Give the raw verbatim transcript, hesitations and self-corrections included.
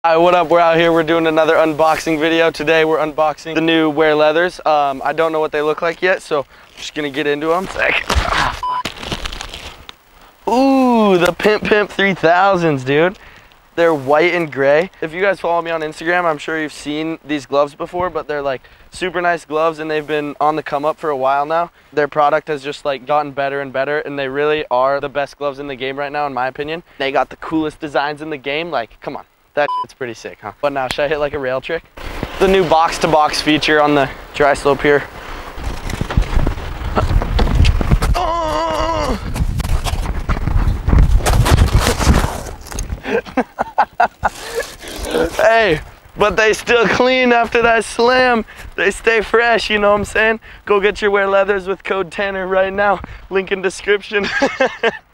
Hi, what up? We're out here. We're doing another unboxing video. Today we're unboxing the new Wear leathers. Um, I don't know what they look like yet, so I'm just gonna get into them. Ooh, the Pimp Pimp three thousands, dude. They're white and gray. If you guys follow me on Instagram, I'm sure you've seen these gloves before, but they're like super nice gloves and they've been on the come up for a while now. Their product has just like gotten better and better, and they really are the best gloves in the game right now, in my opinion. They got the coolest designs in the game. Like, come on, that shit's pretty sick, huh? But now, should I hit like a rail trick? The new box to box feature on the dry slope here. Hey, but they still clean after that slam. They stay fresh, you know what I'm saying? Go get your Wear leathers with code Tanner right now. Link in description.